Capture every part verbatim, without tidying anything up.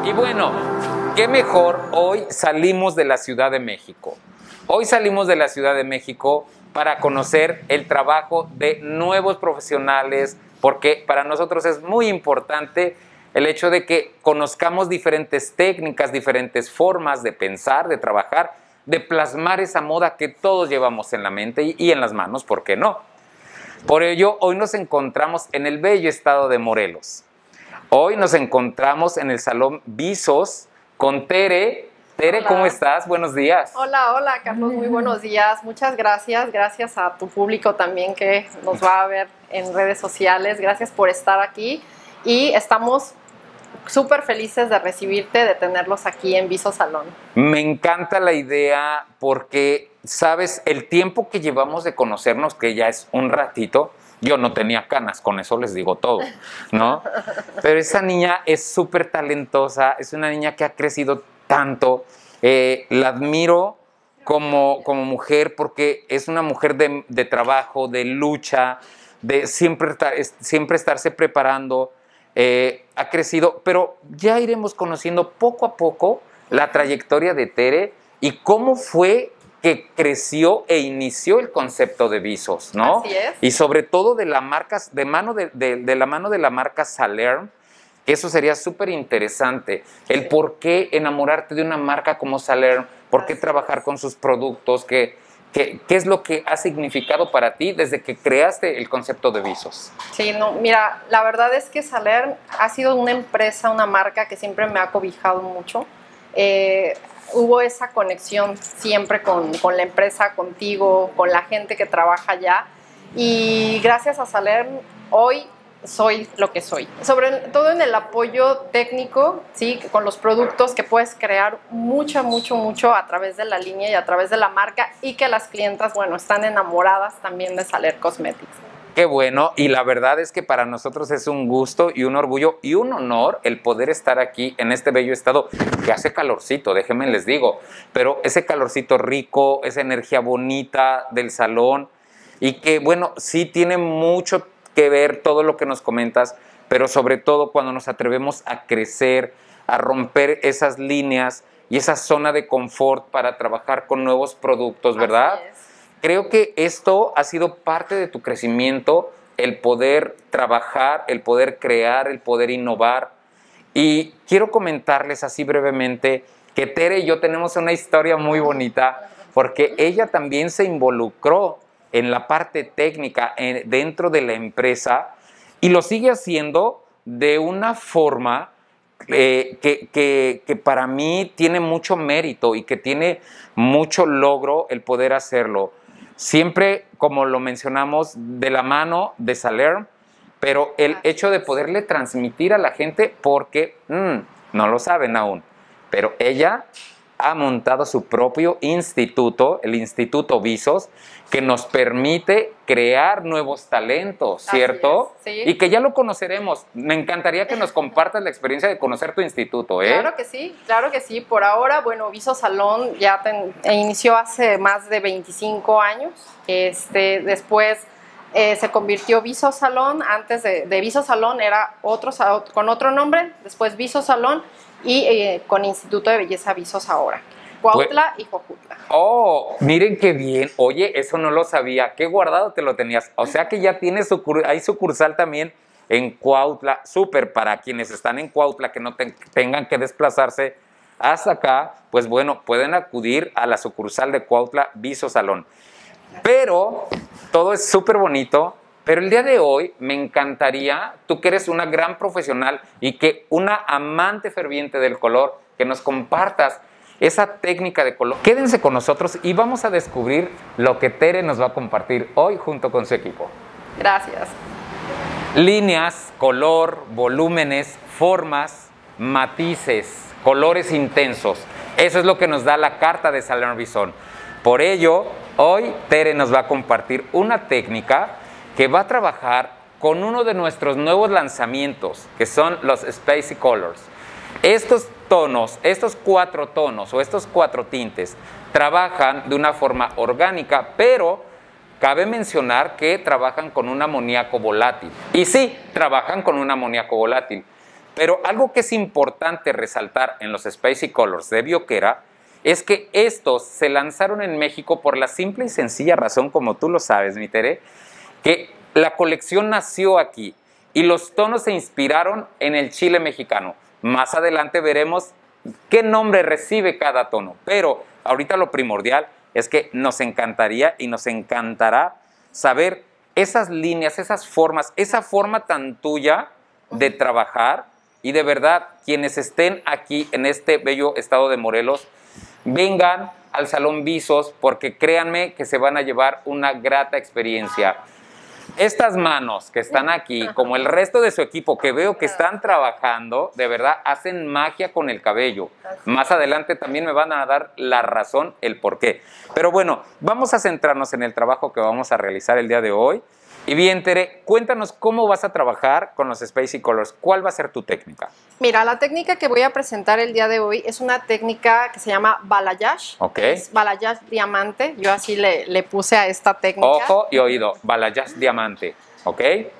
Y bueno, qué mejor, hoy salimos de la Ciudad de México. Hoy salimos de la Ciudad de México para conocer el trabajo de nuevos profesionales, porque para nosotros es muy importante el hecho de que conozcamos diferentes técnicas, diferentes formas de pensar, de trabajar, de plasmar esa moda que todos llevamos en la mente y en las manos, ¿por qué no? Por ello, hoy nos encontramos en el bello estado de Morelos. Hoy nos encontramos en el Salón Visos con Tere. Tere, Hola. ¿Cómo estás? Buenos días. Hola, hola Carlos, muy buenos días. Muchas gracias, gracias a tu público también que nos va a ver en redes sociales. Gracias por estar aquí y estamos súper felices de recibirte, de tenerlos aquí en Visos Salón. Me encanta la idea porque, sabes, el tiempo que llevamos de conocernos, que ya es un ratito, yo no tenía canas, con eso les digo todo, ¿no? Pero esa niña es súper talentosa, es una niña que ha crecido tanto, eh, la admiro como, como mujer porque es una mujer de, de trabajo, de lucha, de siempre, estar, siempre estarse preparando. Eh, ha crecido, pero ya iremos conociendo poco a poco la trayectoria de Tere y cómo fue que creció e inició el concepto de Visos, ¿no? Así es. Y sobre todo de la marca, de, mano de, de, de la mano de la marca Salern, que eso sería súper interesante. El por qué enamorarte de una marca como Salern, por qué trabajar con sus productos, qué, qué, qué es lo que ha significado para ti desde que creaste el concepto de Visos. Sí, no, mira, la verdad es que Salern ha sido una empresa, una marca que siempre me ha cobijado mucho. Eh, hubo esa conexión siempre con, con la empresa, contigo, con la gente que trabaja allá. Y gracias a Salern, hoy soy lo que soy. Sobre todo en el apoyo técnico, ¿sí? Con los productos que puedes crear mucho, mucho, mucho a través de la línea y a través de la marca y que las clientas, bueno, están enamoradas también de Salern Cosmetics. Qué bueno, y la verdad es que para nosotros es un gusto y un orgullo y un honor el poder estar aquí en este bello estado que hace calorcito, déjenme les digo, pero ese calorcito rico, esa energía bonita del salón y que bueno, sí tiene mucho que ver todo lo que nos comentas, pero sobre todo cuando nos atrevemos a crecer, a romper esas líneas y esa zona de confort para trabajar con nuevos productos, ¿verdad? Así es. Creo que esto ha sido parte de tu crecimiento, el poder trabajar, el poder crear, el poder innovar. Y quiero comentarles así brevemente que Tere y yo tenemos una historia muy bonita porque ella también se involucró en la parte técnica en, dentro de la empresa y lo sigue haciendo de una forma eh, que, que, que para mí tiene mucho mérito y que tiene mucho logro el poder hacerlo. Siempre, como lo mencionamos, de la mano de Salern, pero el hecho de poderle transmitir a la gente porque mmm, no lo saben aún, pero ella ha montado su propio instituto, el Instituto Visos, que nos permite crear nuevos talentos, ¿cierto? Así es, sí. Y que ya lo conoceremos. Me encantaría que nos compartas la experiencia de conocer tu instituto, ¿eh? Claro que sí, claro que sí. Por ahora, bueno, Visos Salón ya ten, inició hace más de veinticinco años. Este, después eh, se convirtió Visos Salón. Antes de, de Visos Salón era otro, con otro nombre, después Visos Salón y eh, con Instituto de Belleza Visos ahora. Cuautla y Jojutla. Oh, miren qué bien. Oye, eso no lo sabía. Qué guardado te lo tenías. O sea que ya tienes sucur hay sucursal también en Cuautla. Súper, para quienes están en Cuautla que no te tengan que desplazarse hasta acá, pues bueno, pueden acudir a la sucursal de Cuautla Visos Salón. Pero todo es súper bonito. Pero el día de hoy me encantaría, tú que eres una gran profesional y que una amante ferviente del color, que nos compartas esa técnica de color. Quédense con nosotros y vamos a descubrir lo que Tere nos va a compartir hoy junto con su equipo. Gracias. Líneas, color, volúmenes, formas, matices, colores intensos. Eso es lo que nos da la carta de Salern Bison. Por ello, hoy Tere nos va a compartir una técnica que va a trabajar con uno de nuestros nuevos lanzamientos, que son los Spacey Colors. Estos tonos, estos cuatro tonos o estos cuatro tintes trabajan de una forma orgánica, pero cabe mencionar que trabajan con un amoníaco volátil. Y sí, trabajan con un amoníaco volátil. Pero algo que es importante resaltar en los Spicy Colors de Bioquera es que estos se lanzaron en México por la simple y sencilla razón, como tú lo sabes, mi Tere, que la colección nació aquí y los tonos se inspiraron en el chile mexicano. Más adelante veremos qué nombre recibe cada tono, pero ahorita lo primordial es que nos encantaría y nos encantará saber esas líneas, esas formas, esa forma tan tuya de trabajar y de verdad, quienes estén aquí en este bello estado de Morelos, vengan al Salón Visos porque créanme que se van a llevar una grata experiencia. Estas manos que están aquí, como el resto de su equipo que veo que están trabajando, de verdad hacen magia con el cabello. Más adelante también me van a dar la razón, el por qué. Pero bueno, vamos a centrarnos en el trabajo que vamos a realizar el día de hoy. Y bien, Tere, cuéntanos cómo vas a trabajar con los Spicy Colors. ¿Cuál va a ser tu técnica? Mira, la técnica que voy a presentar el día de hoy es una técnica que se llama balayage. Ok. Es balayage diamante. Yo así le, le puse a esta técnica. Ojo y oído, balayage diamante. ¿Ok?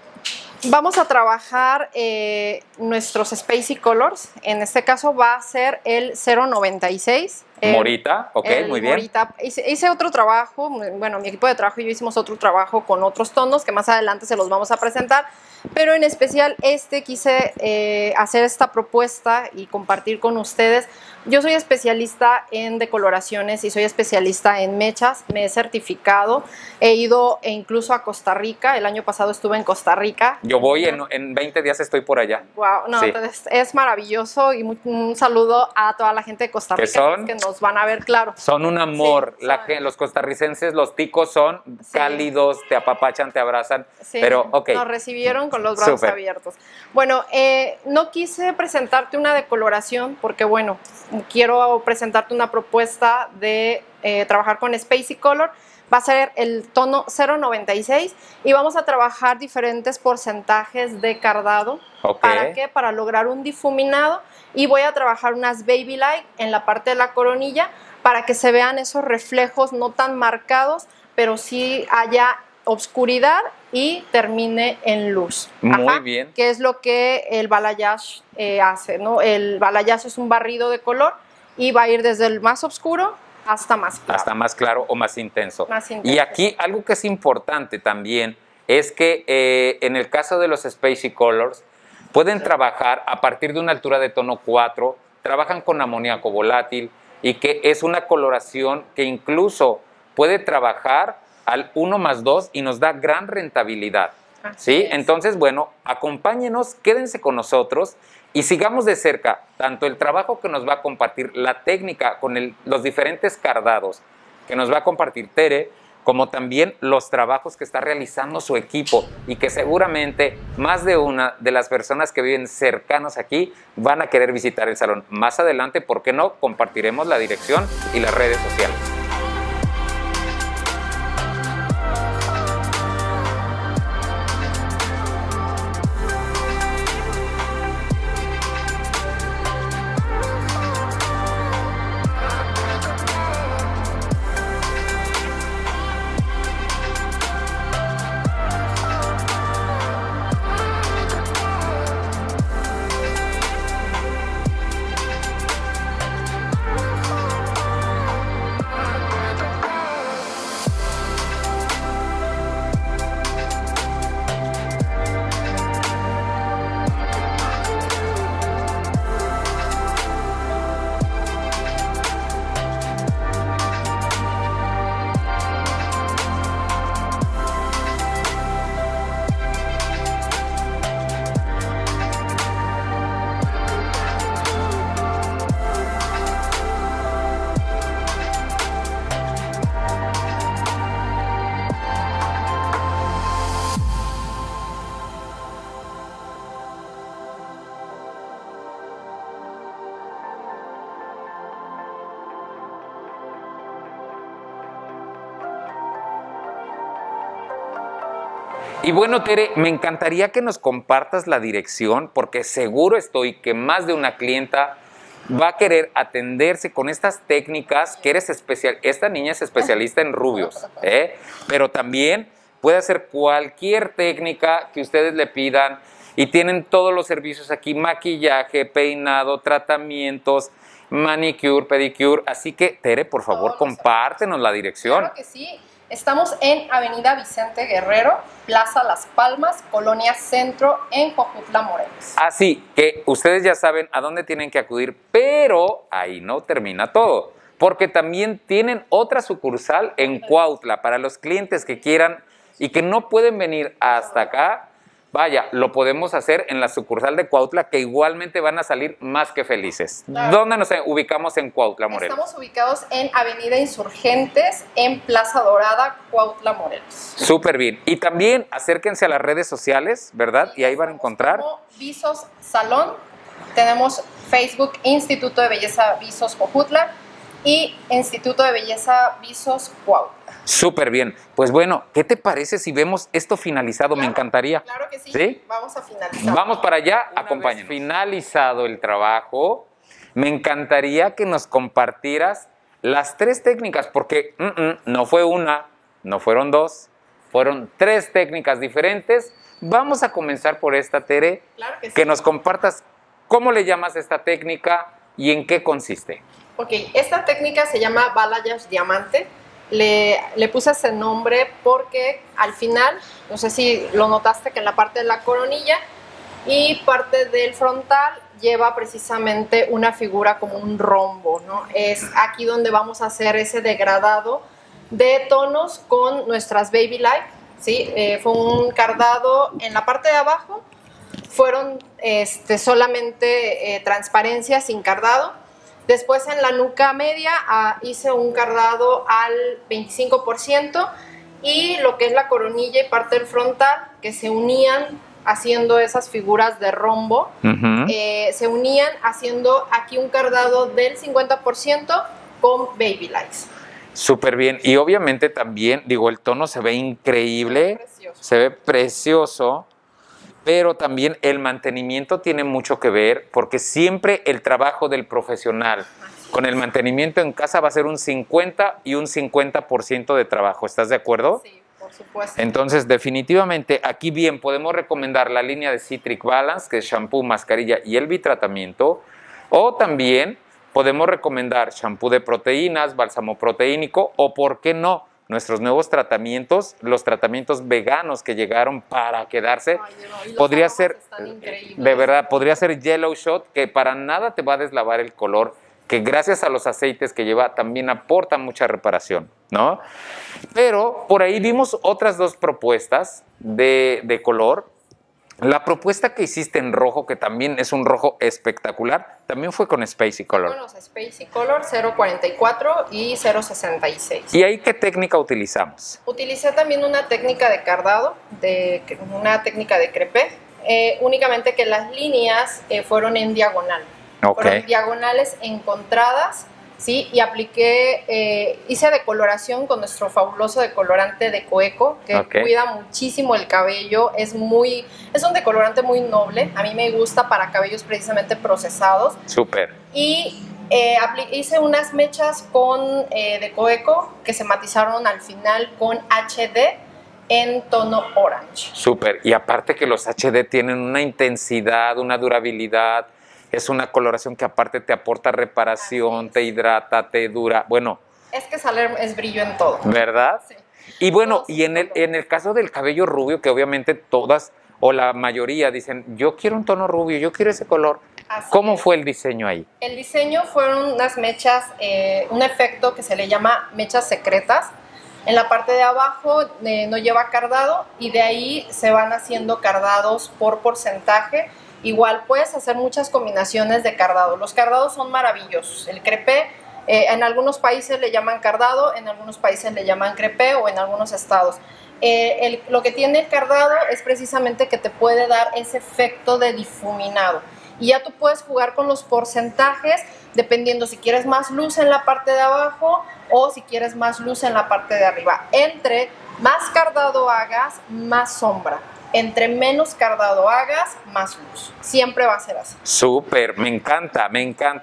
Vamos a trabajar eh, nuestros Spicy Colors. En este caso va a ser el cero noventa y seis. Morita, ok, muy bien. Morita. Hice, hice otro trabajo, bueno, mi equipo de trabajo y yo hicimos otro trabajo con otros tonos que más adelante se los vamos a presentar, pero en especial este quise eh, hacer esta propuesta y compartir con ustedes. Yo soy especialista en decoloraciones y soy especialista en mechas, me he certificado, he ido e incluso a Costa Rica, el año pasado estuve en Costa Rica. Yo voy, en, en veinte días estoy por allá. Wow, no, sí. Entonces es maravilloso y muy, un saludo a toda la gente de Costa Rica son, que nos van a ver, claro. Son un amor, sí, la, son. Los costarricenses, los ticos son sí. cálidos, te apapachan, te abrazan, sí, pero ok. Nos recibieron con los brazos Super. abiertos. Bueno, eh, no quise presentarte una decoloración porque bueno, quiero presentarte una propuesta de eh, trabajar con Spicy Color. Va a ser el tono cero noventa y seis y vamos a trabajar diferentes porcentajes de cardado. Okay. ¿Para qué? Para lograr un difuminado y voy a trabajar unas baby light en la parte de la coronilla para que se vean esos reflejos no tan marcados, pero sí haya obscuridad y termine en luz. Muy Ajá, bien. Que es lo que el balayage eh, hace, ¿no? El balayage es un barrido de color y va a ir desde el más oscuro hasta más claro. Hasta más claro o más intenso. Más intenso. Y aquí algo que es importante también es que eh, en el caso de los Spicy Colors pueden trabajar a partir de una altura de tono cuatro, trabajan con amoníaco volátil y que es una coloración que incluso puede trabajar al uno más dos y nos da gran rentabilidad. ¿Sí? Entonces, bueno, acompáñenos, quédense con nosotros y sigamos de cerca tanto el trabajo que nos va a compartir, la técnica con el, los diferentes cardados que nos va a compartir Tere, como también los trabajos que está realizando su equipo y que seguramente más de una de las personas que viven cercanos aquí van a querer visitar el salón. Más adelante, ¿por qué no? Compartiremos la dirección y las redes sociales. Y bueno, Tere, me encantaría que nos compartas la dirección porque seguro estoy que más de una clienta va a querer atenderse con estas técnicas que eres especial. Esta niña es especialista en rubios, ¿eh? Pero también puede hacer cualquier técnica que ustedes le pidan, y tienen todos los servicios aquí, maquillaje, peinado, tratamientos, manicure, pedicure. Así que, Tere, por favor, compártenos la dirección. Claro que sí. Estamos en Avenida Vicente Guerrero, Plaza Las Palmas, Colonia Centro, en Jojutla, Morelos. Así que ustedes ya saben a dónde tienen que acudir, pero ahí no termina todo, porque también tienen otra sucursal en Cuautla para los clientes que quieran y que no pueden venir hasta acá. Vaya, lo podemos hacer en la sucursal de Cuautla, que igualmente van a salir más que felices. Claro. ¿Dónde nos ubicamos en Cuautla, Morelos? Estamos ubicados en Avenida Insurgentes, en Plaza Dorada, Cuautla, Morelos. Súper bien. Y también acérquense a las redes sociales, ¿verdad? Sí, y ahí van a encontrar. Como Visos Salón. Tenemos Facebook, Instituto de Belleza Visos Jojutla y Instituto de Belleza Visos Cuautla. Súper bien. Pues bueno, ¿qué te parece si vemos esto finalizado? Claro, me encantaría. Claro que sí. ¿Sí? Vamos a finalizar. Vamos para allá, acompáñenos. Finalizado el trabajo, me encantaría que nos compartieras las tres técnicas, porque mm, mm, no fue una, no fueron dos, fueron tres técnicas diferentes. Vamos a comenzar por esta, Tere. Claro que sí. Que nos compartas cómo le llamas esta técnica y en qué consiste. Ok, esta técnica se llama balayage diamante. Le, le puse ese nombre porque al final, no sé si lo notaste, que en la parte de la coronilla y parte del frontal lleva precisamente una figura como un rombo, ¿no? Es aquí donde vamos a hacer ese degradado de tonos con nuestras Baby Light, ¿sí? Eh, fue un cardado en la parte de abajo, fueron este, solamente eh, transparencias sin cardado. Después en la nuca media ah, hice un cardado al veinticinco por ciento y lo que es la coronilla y parte del frontal que se unían haciendo esas figuras de rombo, uh-huh. eh, se unían haciendo aquí un cardado del cincuenta por ciento con Baby Lights. Súper bien. Y obviamente también, digo, el tono se ve increíble, se ve, se ve precioso. Pero también el mantenimiento tiene mucho que ver, porque siempre el trabajo del profesional con el mantenimiento en casa va a ser un cincuenta y un cincuenta por ciento de trabajo. ¿Estás de acuerdo? Sí, por supuesto. Entonces, definitivamente, aquí bien podemos recomendar la línea de Citric Balance, que es shampoo, mascarilla y el bitratamiento, o también podemos recomendar shampoo de proteínas, bálsamo proteínico, o, ¿por qué no?, nuestros nuevos tratamientos, los tratamientos veganos que llegaron para quedarse. Ay, no, podría ser, de verdad, podría ser Yellow Shot, que para nada te va a deslavar el color, que gracias a los aceites que lleva también aporta mucha reparación, ¿no? Pero por ahí vimos otras dos propuestas de, de color. La propuesta que hiciste en rojo, que también es un rojo espectacular, también fue con Spacey Color. Bueno, Spacey Color cero cuarenta y cuatro y cero sesenta y seis. ¿Y ahí qué técnica utilizamos? Utilicé también una técnica de cardado, de, una técnica de crepé, eh, únicamente que las líneas eh, fueron en diagonal. Okay. Fueron diagonales encontradas, ¿sí? Y apliqué, eh, hice decoloración con nuestro fabuloso decolorante de Coeco, que okay. cuida muchísimo el cabello, es muy, es un decolorante muy noble, a mí me gusta para cabellos precisamente procesados. Súper. Y eh, hice unas mechas con, eh, de Coeco que se matizaron al final con H D en tono orange. Súper, y aparte que los H D tienen una intensidad, una durabilidad. Es una coloración que aparte te aporta reparación, te hidrata, te dura. Bueno. Es que Saler es brillo en todo. ¿Verdad? Sí. Y bueno, y en el, en el caso del cabello rubio, que obviamente todas o la mayoría dicen, yo quiero un tono rubio, yo quiero ese color. Así ¿Cómo es. fue el diseño ahí? El diseño fueron unas mechas, eh, un efecto que se le llama mechas secretas. En la parte de abajo eh, no lleva cardado y de ahí se van haciendo cardados por porcentaje. Igual puedes hacer muchas combinaciones de cardado. Los cardados son maravillosos. El crepé, eh, en algunos países le llaman cardado, en algunos países le llaman crepé o en algunos estados. Eh, el, lo que tiene el cardado es precisamente que te puede dar ese efecto de difuminado. Y ya tú puedes jugar con los porcentajes dependiendo si quieres más luz en la parte de abajo o si quieres más luz en la parte de arriba. Entre más cardado hagas, más sombra. Entre menos cardado hagas, más luz. Siempre va a ser así. Súper, me encanta, me encanta.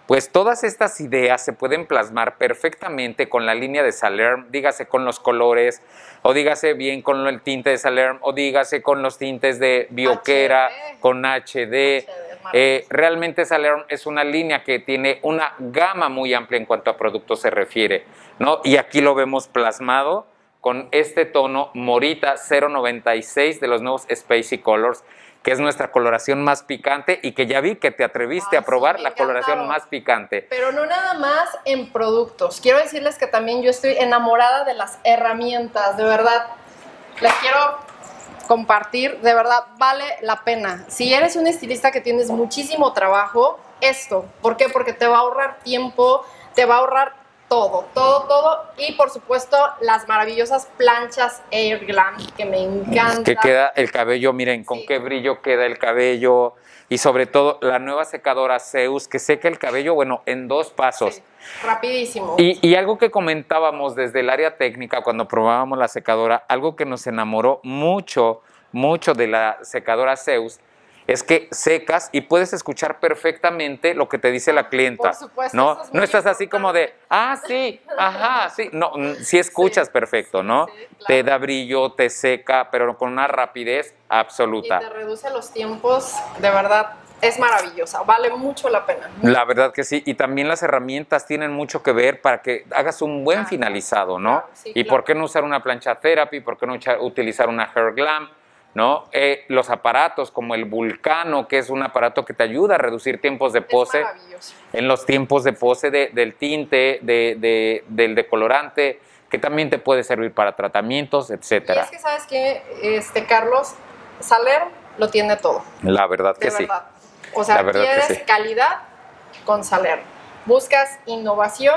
pues todas estas ideas se pueden plasmar perfectamente con la línea de Salerm, dígase con los colores, o dígase bien con el tinte de Salerm, o dígase con los tintes de Bioquera, H D. con H D. H D, Eh, realmente Salerm es una línea que tiene una gama muy amplia en cuanto a productos se refiere, ¿no? Y aquí lo vemos plasmado con este tono Morita cero noventa y seis de los nuevos Spacey Colors, que es nuestra coloración más picante y que ya vi que te atreviste Ay, a probar sí, la coloración encantado. más picante. Pero no nada más en productos. Quiero decirles que también yo estoy enamorada de las herramientas, de verdad. Les quiero compartir, de verdad, vale la pena. Si eres un estilista que tienes muchísimo trabajo, esto. ¿Por qué? Porque te va a ahorrar tiempo, te va a ahorrar todo, todo, todo. Y por supuesto, las maravillosas planchas Air Glam, que me encantan. Que queda el cabello, miren, con Sí. qué brillo queda el cabello. Y sobre todo, la nueva secadora Zeus, que seca el cabello, bueno, en dos pasos. Sí, rapidísimo. Y, y algo que comentábamos desde el área técnica cuando probábamos la secadora, algo que nos enamoró mucho, mucho de la secadora Zeus, es que secas y puedes escuchar perfectamente lo que te dice la clienta. Por supuesto, ¿no? eso es No muy estás así como de, ah, sí, ajá, sí. No, sí escuchas Sí, perfecto, sí, ¿no? sí, claro. Te da brillo, te seca, pero con una rapidez Y absoluta. te reduce los tiempos, de verdad, es maravillosa, vale mucho la pena. La verdad que sí, y también las herramientas tienen mucho que ver para que hagas un buen Ah, finalizado, ¿no? claro, sí, y claro. por qué no usar una plancha therapy, por qué no ucha- utilizar una hair glam, ¿no? Eh, los aparatos como el Vulcano, que es un aparato que te ayuda a reducir tiempos de pose, Es maravilloso. en los tiempos de pose de- del tinte, de, de- del decolorante, que también te puede servir para tratamientos, Y etcétera. es que, ¿sabes qué? Este, Carlos, Saler lo tiene todo, La verdad que de sí. verdad. O sea, La verdad que quieres sí. calidad con Saler. Buscas innovación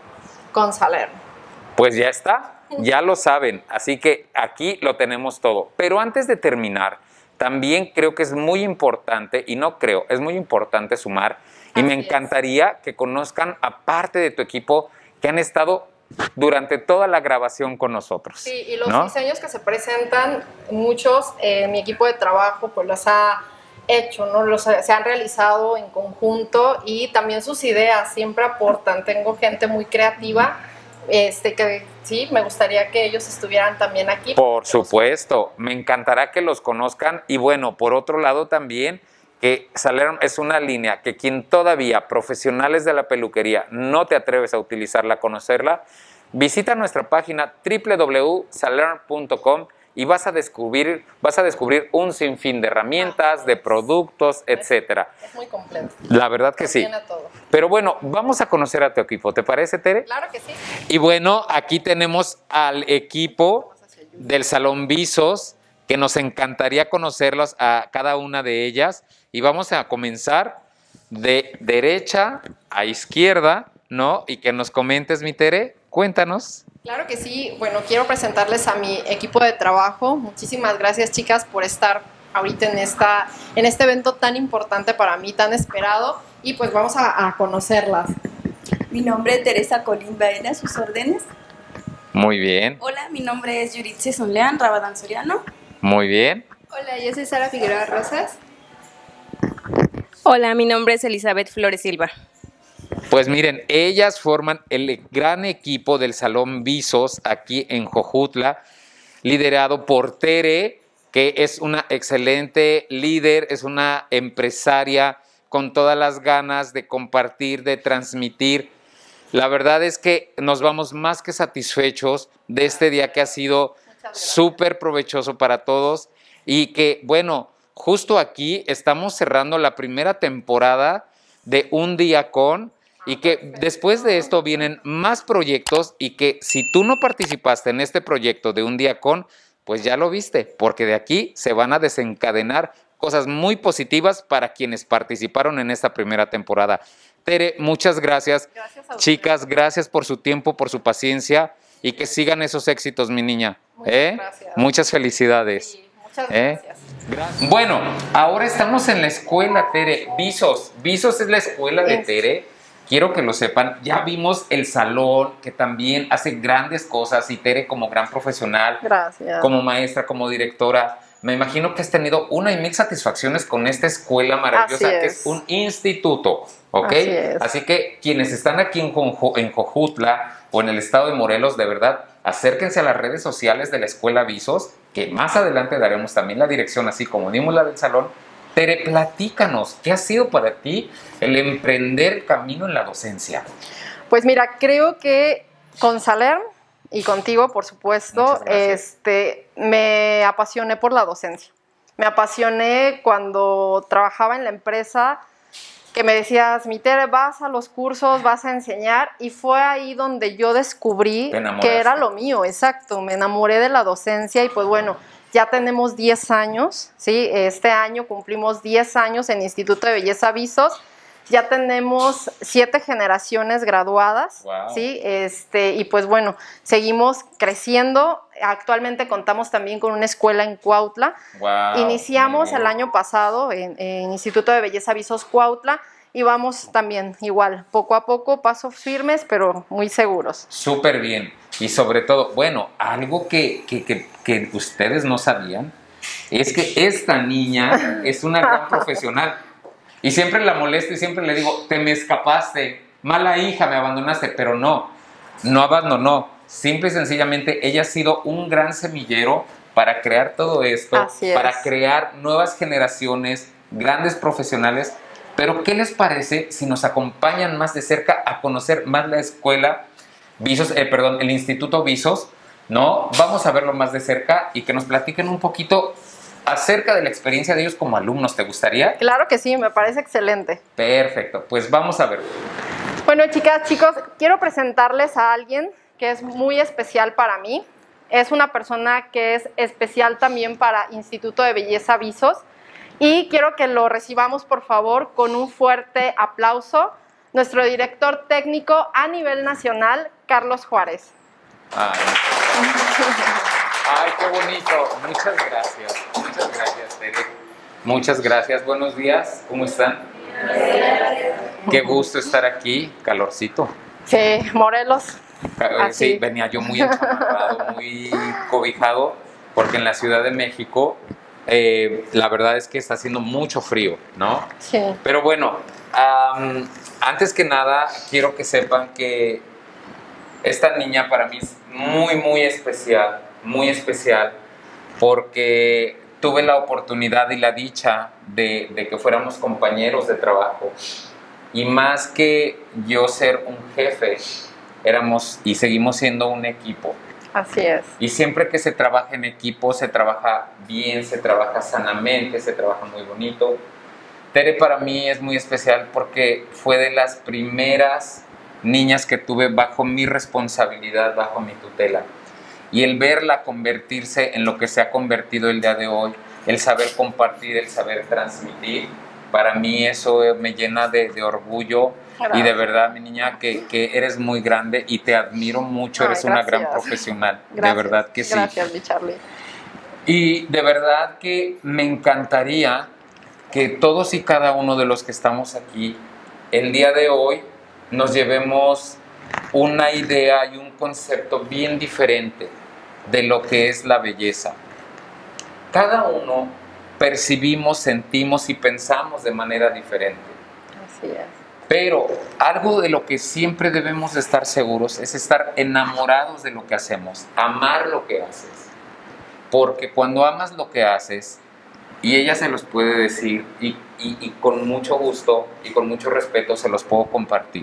con Saler. Pues ya está, ya lo saben, así que aquí lo tenemos todo. Pero antes de terminar, también creo que es muy importante, y no creo, es muy importante sumar, y me Así es. encantaría que conozcan a parte de tu equipo que han estado durante toda la grabación con nosotros. Sí, y los ¿no? diseños que se presentan, muchos, eh, mi equipo de trabajo pues los ha hecho, ¿no? Los, se han realizado en conjunto y también sus ideas siempre aportan. Tengo gente muy creativa, este, que sí, me gustaría que ellos estuvieran también aquí. Por supuesto, me encantará que los conozcan y bueno, por otro lado también que Salerm es una línea que quien todavía, profesionales de la peluquería, no te atreves a utilizarla, conocerla, visita nuestra página doble u doble u doble u punto salerm punto com y vas a descubrir, vas a descubrir un sinfín de herramientas, de productos, etcétera. Es muy completo. La verdad que Lo sí. tiene todo. Pero bueno, vamos a conocer a tu equipo, ¿te parece, Tere? Claro que sí. Y bueno, aquí tenemos al equipo del Salón Visos, que nos encantaría conocerlos a cada una de ellas. Y vamos a comenzar de derecha a izquierda, ¿no? Y que nos comentes, mi Tere, cuéntanos. Claro que sí. Bueno, quiero presentarles a mi equipo de trabajo. Muchísimas gracias, chicas, por estar ahorita en, esta, en este evento tan importante para mí, tan esperado. Y pues vamos a, a conocerlas. Mi nombre es Teresa Colín Baena, sus órdenes. Muy bien, Hola, mi nombre es Yuritze Sonleán Rabadán Soriano. muy bien. Hola, yo soy Sara Figueroa Rosas. Hola, mi nombre es Elizabeth Flores Silva. Pues miren, ellas forman el gran equipo del Salón Visos aquí en Jojutla, liderado por Tere, que es una excelente líder, es una empresaria con todas las ganas de compartir, de transmitir. La verdad es que nos vamos más que satisfechos de este día que ha sido súper provechoso para todos y que, bueno, justo aquí estamos cerrando la primera temporada de Un Día Con y que después de esto vienen más proyectos y que si tú no participaste en este proyecto de Un Día Con, pues ya lo viste, porque de aquí se van a desencadenar cosas muy positivas para quienes participaron en esta primera temporada. Tere, muchas gracias. Gracias a ustedes. Chicas, gracias por su tiempo, por su paciencia y que sigan esos éxitos, mi niña. Muchas ¿Eh? gracias. Muchas felicidades. Sí, muchas ¿Eh? gracias. Bueno, ahora estamos en la escuela, Tere. Visos. Visos es la escuela de Es. Tere. Quiero que lo sepan. Ya vimos el salón, que también hace grandes cosas. Y Tere, como gran profesional, Gracias. como maestra, como directora, me imagino que has tenido una y mil satisfacciones con esta escuela maravillosa Así que es. es un instituto, ¿ok? Así es. Así que quienes están aquí en, Jojo- en Jojutla o en el estado de Morelos, de verdad, acérquense a las redes sociales de la Escuela Visos, que más adelante daremos también la dirección, así como dimos la del salón. Tere, platícanos, ¿qué ha sido para ti el emprender el camino en la docencia? Pues mira, creo que con Salerm y contigo, por supuesto, Muchas gracias. este, me apasioné por la docencia. Me apasioné cuando trabajaba en la empresa, que me decías, mi Tere, vas a los cursos, vas a enseñar, y fue ahí donde yo descubrí Te enamoraste. que era lo mío, exacto, me enamoré de la docencia y pues bueno, ya tenemos diez años, ¿sí? Este año cumplimos diez años en Instituto de Belleza Visos, ya tenemos siete generaciones graduadas, Wow. ¿sí? Este, y pues bueno, seguimos creciendo, actualmente contamos también con una escuela en Cuautla. Wow, Iniciamos muy el bien. año pasado en, en Instituto de Belleza Visos Cuautla y vamos también igual, poco a poco, pasos firmes, pero muy seguros. Súper bien. Y sobre todo, bueno, algo que, que, que, que ustedes no sabían es que esta niña es una gran profesional. Y siempre la molesto y siempre le digo, te me escapaste, mala hija, me abandonaste, pero no, no abandonó. Simple y sencillamente ella ha sido un gran semillero para crear todo esto, Así es. para crear nuevas generaciones, grandes profesionales. Pero ¿qué les parece si nos acompañan más de cerca a conocer más la escuela Visos, eh, perdón, el Instituto Visos, ¿no? Vamos a verlo más de cerca y que nos platiquen un poquito acerca de la experiencia de ellos como alumnos. ¿Te gustaría? Claro que sí, me parece excelente. Perfecto, pues vamos a ver. Bueno, chicas, chicos, quiero presentarles a alguien que es muy especial para mí. Es una persona que es especial también para Instituto de Belleza Visos. Y quiero que lo recibamos, por favor, con un fuerte aplauso. Nuestro director técnico a nivel nacional, Carlos Juárez. Ay, Ay, qué bonito. Muchas gracias. Muchas gracias, Tere. Muchas gracias. Buenos días. ¿Cómo están? Qué gusto estar aquí. Calorcito. Sí, Morelos. Eh, Sí, Así. venía yo muy enchamarrado, muy cobijado, porque en la Ciudad de México eh, la verdad es que está haciendo mucho frío, ¿no? Sí. Pero bueno, am, antes que nada quiero que sepan que esta niña para mí es muy, muy especial, muy especial, porque tuve la oportunidad y la dicha de, de que fuéramos compañeros de trabajo. Y más que yo ser un jefe, éramos y seguimos siendo un equipo. Así es. Y siempre que se trabaja en equipo, se trabaja bien, se trabaja sanamente, se trabaja muy bonito. Tere para mí es muy especial porque fue de las primeras niñas que tuve bajo mi responsabilidad, bajo mi tutela. Y el verla convertirse en lo que se ha convertido el día de hoy, el saber compartir, el saber transmitir, para mí eso me llena de, de orgullo. Gracias. Y de verdad, mi niña, que, que eres muy grande y te admiro mucho, Ay, eres una gran gracias. profesional, Gracias. de verdad que sí. Gracias, mi Charlie. Y de verdad que me encantaría que todos y cada uno de los que estamos aquí, el día de hoy, nos llevemos una idea y un concepto bien diferente de lo que es la belleza. Cada uno percibimos, sentimos y pensamos de manera diferente. Así es. Pero algo de lo que siempre debemos de estar seguros es estar enamorados de lo que hacemos, amar lo que haces. Porque cuando amas lo que haces, y ella se los puede decir, y, y, y con mucho gusto y con mucho respeto se los puedo compartir,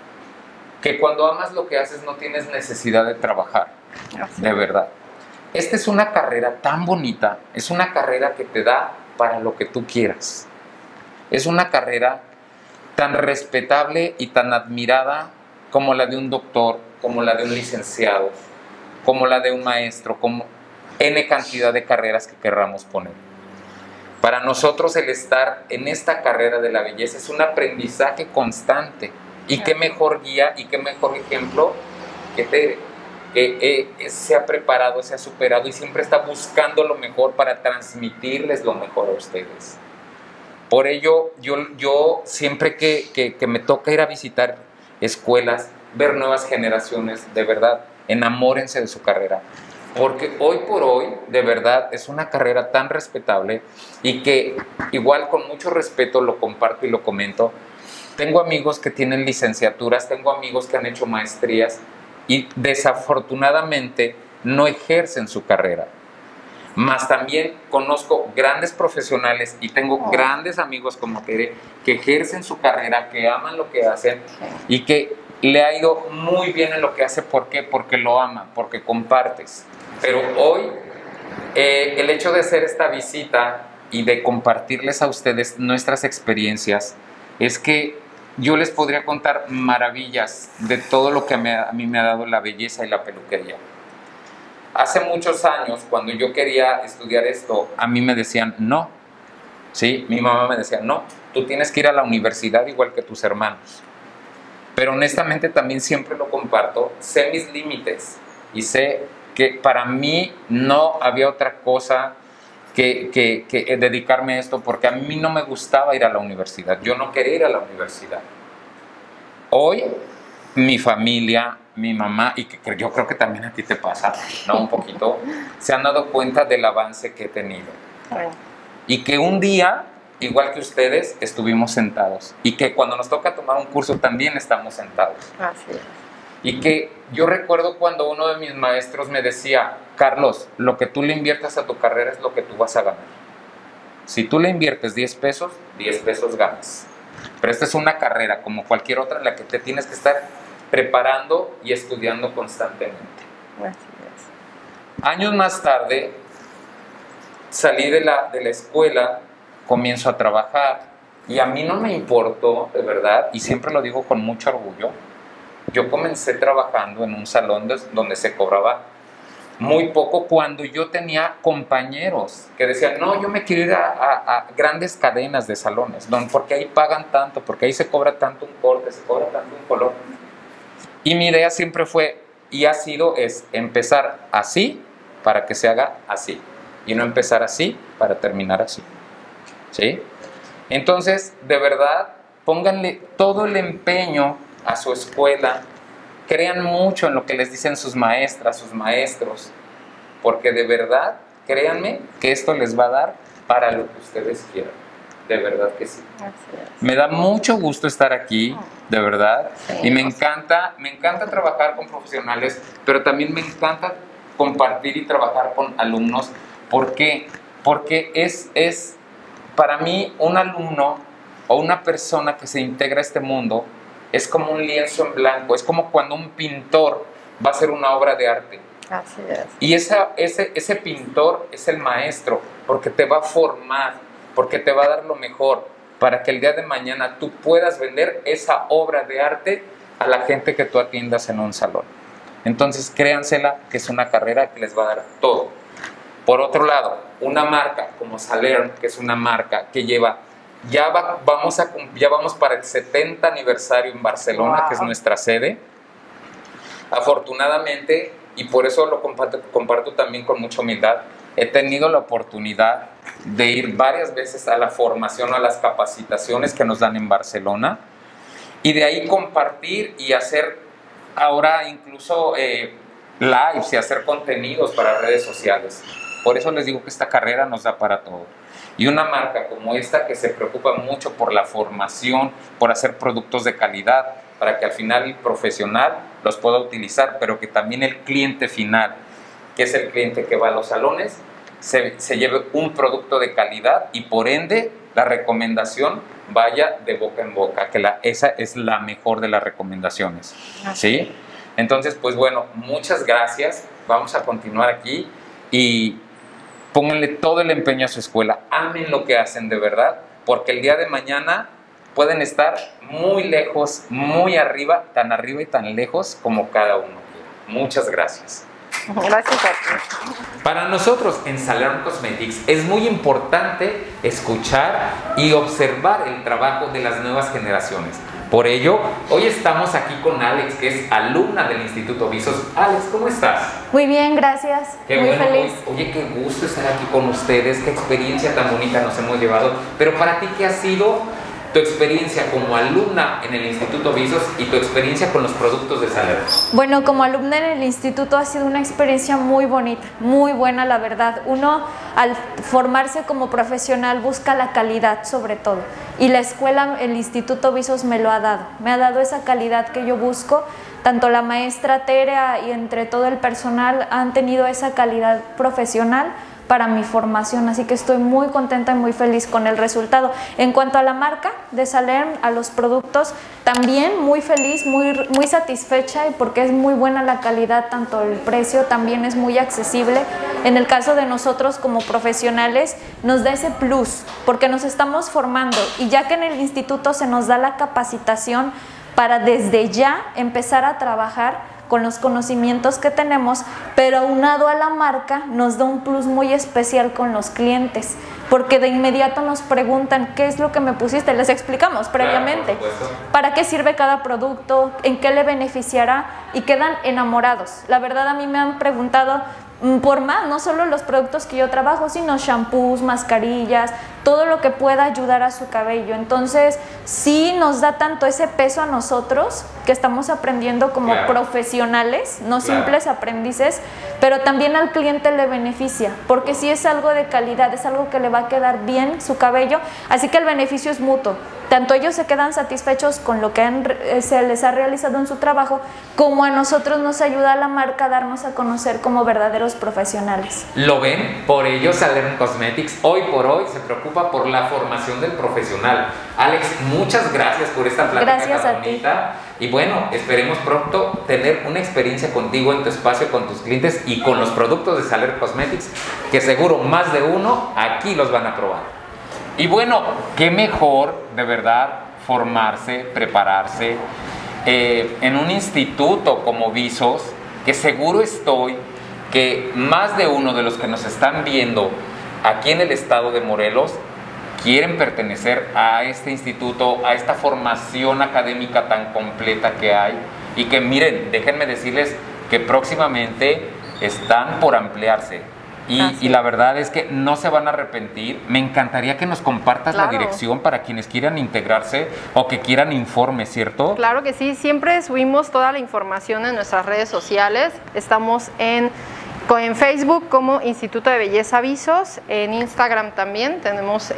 que cuando amas lo que haces no tienes necesidad de trabajar, Así de es. verdad. Esta es una carrera tan bonita, es una carrera que te da para lo que tú quieras. Es una carrera tan respetable y tan admirada como la de un doctor, como la de un licenciado, como la de un maestro, como N cantidad de carreras que querramos poner. Para nosotros el estar en esta carrera de la belleza es un aprendizaje constante. Y qué mejor guía y qué mejor ejemplo que Tere, que eh, se ha preparado, se ha superado y siempre está buscando lo mejor para transmitirles lo mejor a ustedes. Por ello, yo, yo siempre que, que, que me toca ir a visitar escuelas, ver nuevas generaciones, de verdad, enamórense de su carrera. Porque hoy por hoy, de verdad, es una carrera tan respetable y que igual con mucho respeto lo comparto y lo comento. tengo amigos que tienen licenciaturas, tengo amigos que han hecho maestrías y desafortunadamente no ejercen su carrera. Más también conozco grandes profesionales y tengo oh. grandes amigos como Tere que ejercen su carrera, que aman lo que hacen y que le ha ido muy bien en lo que hace. ¿Por qué? Porque lo ama, porque compartes. Pero hoy eh, el hecho de hacer esta visita y de compartirles a ustedes nuestras experiencias es que yo les podría contar maravillas de todo lo que me, a mí me ha dado la belleza y la peluquería. Hace muchos años, cuando yo quería estudiar esto, a mí me decían no. ¿Sí? Mi mamá me decía, no, tú tienes que ir a la universidad igual que tus hermanos. Pero honestamente también siempre lo comparto, sé mis límites y sé que para mí no había otra cosa que, que, que dedicarme a esto, porque a mí no me gustaba ir a la universidad, yo no quería ir a la universidad. Hoy, mi familia, mi mamá, y que yo creo que también a ti te pasa, ¿no? Un poquito, se han dado cuenta del avance que he tenido. Y que un día, igual que ustedes, estuvimos sentados. Y que cuando nos toca tomar un curso también estamos sentados. Así es. Y que yo recuerdo cuando uno de mis maestros me decía, Carlos, lo que tú le inviertas a tu carrera es lo que tú vas a ganar. Si tú le inviertes diez pesos, diez pesos ganas. Pero esta es una carrera como cualquier otra en la que te tienes que estar preparando y estudiando constantemente. Así es. Años más tarde, salí de la, de la escuela, comienzo a trabajar y a mí no me importó, de verdad, y siempre lo digo con mucho orgullo. Yo comencé trabajando en un salón de, donde se cobraba muy poco cuando yo tenía compañeros que decían, no, yo me quiero ir a, a, a grandes cadenas de salones, don, porque ahí pagan tanto, porque ahí se cobra tanto un corte, se cobra tanto un color. Y mi idea siempre fue, y ha sido, es empezar así para que se haga así, y no empezar así para terminar así. ¿Sí? Entonces, de verdad, pónganle todo el empeño a su escuela, crean mucho en lo que les dicen sus maestras, sus maestros, porque de verdad, créanme que esto les va a dar para lo que ustedes quieran, de verdad que sí. Me da mucho gusto estar aquí, de verdad, y me encanta, me encanta trabajar con profesionales, pero también me encanta compartir y trabajar con alumnos. ¿Por qué? Porque es, es para mí un alumno o una persona que se integra a este mundo es como un lienzo en blanco, es como cuando un pintor va a hacer una obra de arte. Así es. Y esa, ese, ese pintor es el maestro, porque te va a formar, porque te va a dar lo mejor, para que el día de mañana tú puedas vender esa obra de arte a la gente que tú atiendas en un salón. Entonces, créansela que es una carrera que les va a dar todo. Por otro lado, una marca como Salern, que es una marca que lleva... Ya, va, vamos a, ya vamos para el setenta aniversario en Barcelona, wow, que es nuestra sede. Afortunadamente, y por eso lo comparto, comparto también con mucha humildad, he tenido la oportunidad de ir varias veces a la formación o a las capacitaciones que nos dan en Barcelona y de ahí compartir y hacer ahora incluso eh, lives y hacer contenidos para redes sociales. Por eso les digo que esta carrera nos da para todo. Y una marca como esta que se preocupa mucho por la formación, por hacer productos de calidad, para que al final el profesional los pueda utilizar, pero que también el cliente final, que es el cliente que va a los salones, se, se lleve un producto de calidad y por ende la recomendación vaya de boca en boca, que la, esa es la mejor de las recomendaciones. ¿Sí? Entonces, pues bueno, muchas gracias. Vamos a continuar aquí y... pónganle todo el empeño a su escuela, amen lo que hacen de verdad, porque el día de mañana pueden estar muy lejos, muy arriba, tan arriba y tan lejos como cada uno quiera. Muchas gracias. Gracias a ti. Para nosotros en Salern Cosmetics es muy importante escuchar y observar el trabajo de las nuevas generaciones. Por ello, hoy estamos aquí con Alex, que es alumna del Instituto Visos. Alex, ¿cómo estás? Muy bien, gracias. Qué Muy bueno, feliz. Oye, qué gusto estar aquí con ustedes, qué experiencia tan bonita nos hemos llevado. Pero para ti, ¿qué ha sido tu experiencia como alumna en el Instituto Visos y tu experiencia con los productos de Saler. Bueno, como alumna en el instituto ha sido una experiencia muy bonita, muy buena la verdad. Uno al formarse como profesional busca la calidad sobre todo y la escuela, el Instituto Visos me lo ha dado, me ha dado esa calidad que yo busco. Tanto la maestra Terea y entre todo el personal han tenido esa calidad profesional para mi formación, así que estoy muy contenta y muy feliz con el resultado. En cuanto a la marca de Salerm, a los productos, también muy feliz, muy, muy satisfecha, y porque es muy buena la calidad, tanto el precio también es muy accesible. En el caso de nosotros como profesionales nos da ese plus, porque nos estamos formando y ya que en el instituto se nos da la capacitación para desde ya empezar a trabajar con los conocimientos que tenemos, pero aunado a la marca nos da un plus muy especial con los clientes, porque de inmediato nos preguntan qué es lo que me pusiste, les explicamos previamente, claro, para qué sirve cada producto, en qué le beneficiará, y quedan enamorados. La verdad, a mí me han preguntado por más, no solo los productos que yo trabajo, sino shampoos, mascarillas, todo lo que pueda ayudar a su cabello. Entonces sí nos da tanto ese peso a nosotros, que estamos aprendiendo como claro. profesionales, no claro. simples aprendices, pero también al cliente le beneficia, porque sí es algo de calidad, es algo que le va a quedar bien su cabello, así que el beneficio es mutuo. Tanto ellos se quedan satisfechos con lo que han, se les ha realizado en su trabajo, como a nosotros nos ayuda a la marca a darnos a conocer como verdaderos profesionales. ¿Lo ven? Por ello Salerm Cosmetics hoy por hoy se preocupa por la formación del profesional. Alex, muchas gracias por esta plática Gracias tan a ti. bonita. Y bueno, esperemos pronto tener una experiencia contigo en tu espacio, con tus clientes y con los productos de Salerm Cosmetics, que seguro más de uno aquí los van a probar. Y bueno, qué mejor de verdad formarse, prepararse eh, en un instituto como Visos, que seguro estoy que más de uno de los que nos están viendo aquí en el estado de Morelos quieren pertenecer a este instituto, a esta formación académica tan completa que hay, y que miren, déjenme decirles que próximamente están por ampliarse. Y, y la verdad es que no se van a arrepentir. Me encantaría que nos compartas Claro. la dirección para quienes quieran integrarse o que quieran informes, ¿cierto? Claro que sí, siempre subimos toda la información en nuestras redes sociales. Estamos en, en Facebook como Instituto de Belleza Visos, en Instagram también tenemos,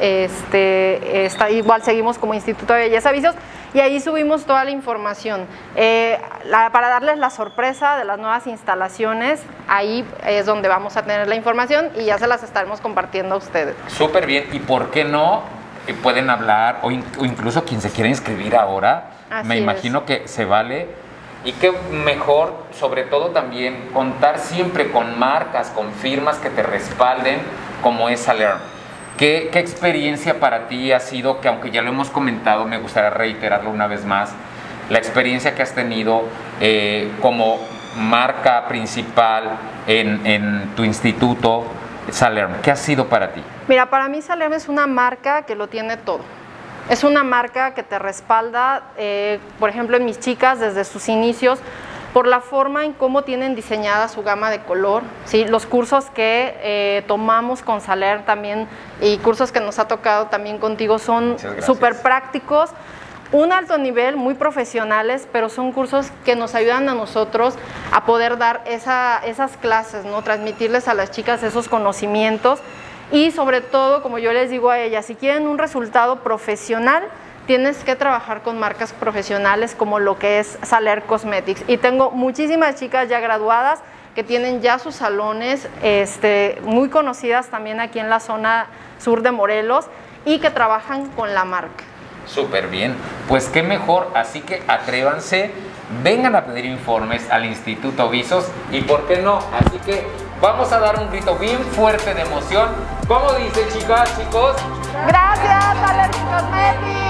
este, está, igual seguimos como Instituto de Belleza Visos, y ahí subimos toda la información. Eh, la, para darles la sorpresa de las nuevas instalaciones, ahí es donde vamos a tener la información y ya se las estaremos compartiendo a ustedes. Súper bien. ¿Y por qué no eh, pueden hablar o, in, o incluso quien se quiera inscribir ahora? Así me imagino es. que se vale. Y qué mejor, sobre todo también, contar siempre con marcas, con firmas que te respalden, como es Salerm. ¿Qué, ¿Qué experiencia para ti ha sido, que aunque ya lo hemos comentado, me gustaría reiterarlo una vez más, la experiencia que has tenido eh, como marca principal en, en tu instituto, Salerm? ¿Qué ha sido para ti? Mira, para mí Salerm es una marca que lo tiene todo. Es una marca que te respalda, eh, por ejemplo, en mis chicas desde sus inicios, por la forma en cómo tienen diseñada su gama de color, ¿sí? Los cursos que eh, tomamos con Salerm también y cursos que nos ha tocado también contigo son súper prácticos, un alto nivel, muy profesionales, pero son cursos que nos ayudan a nosotros a poder dar esa, esas clases, ¿no? Transmitirles a las chicas esos conocimientos. Y sobre todo, como yo les digo a ellas, si quieren un resultado profesional, tienes que trabajar con marcas profesionales como lo que es Salerm Cosmetics. Y tengo muchísimas chicas ya graduadas que tienen ya sus salones, este, muy conocidas también aquí en la zona sur de Morelos, y que trabajan con la marca. Súper bien, pues qué mejor, así que atrévanse, vengan a pedir informes al Instituto Visos y por qué no, así que vamos a dar un grito bien fuerte de emoción. ¿Cómo dice, chicas, chicos? Gracias, Salerm Cosmetics.